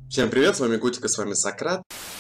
Всем привет, с вами Котика, с вами Сократ.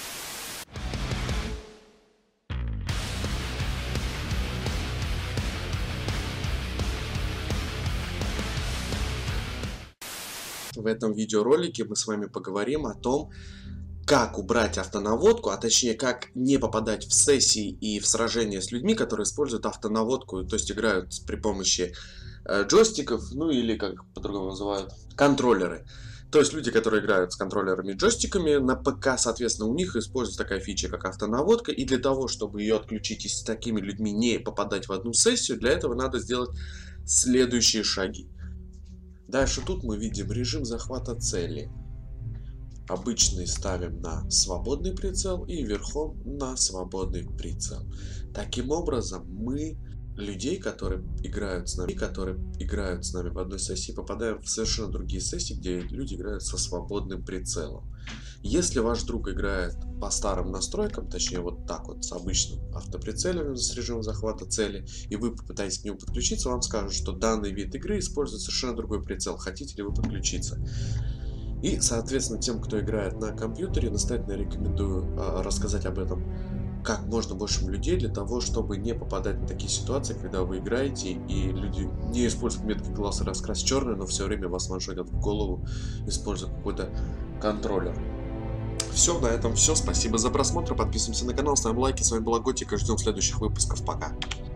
В этом видеоролике мы с вами поговорим о том, как убрать автонаводку, а точнее, как не попадать в сессии и в сражения с людьми, которые используют автонаводку, то есть играют при помощи джойстиков, ну или как по-другому называют, контроллеры. То есть люди, которые играют с контроллерами и джойстиками на ПК, соответственно, у них используется такая фича, как автонаводка, и для того, чтобы ее отключить и с такими людьми не попадать в одну сессию, для этого надо сделать следующие шаги. Дальше тут мы видим режим захвата цели. Обычный ставим на свободный прицел и верхом на свободный прицел. Таким образом мы людей, которые играют с нами в одной сессии, попадаем в совершенно другие сессии, где люди играют со свободным прицелом. Если ваш друг играет по старым настройкам, точнее вот так вот, с обычным автоприцеливанием, с режимом захвата цели, и вы попытаетесь к нему подключиться, вам скажут, что данный вид игры использует совершенно другой прицел, хотите ли вы подключиться. И, соответственно, тем, кто играет на компьютере, настоятельно рекомендую рассказать об этом как можно больше людей, для того, чтобы не попадать в такие ситуации, когда вы играете, и люди не используют метки класса раскрас черный, но все время вас ваншотят в голову, используя какой-то контроллер. Все, на этом все. Спасибо за просмотр. Подписываемся на канал, ставим лайки. С вами была Готика. Ждем следующих выпусков. Пока.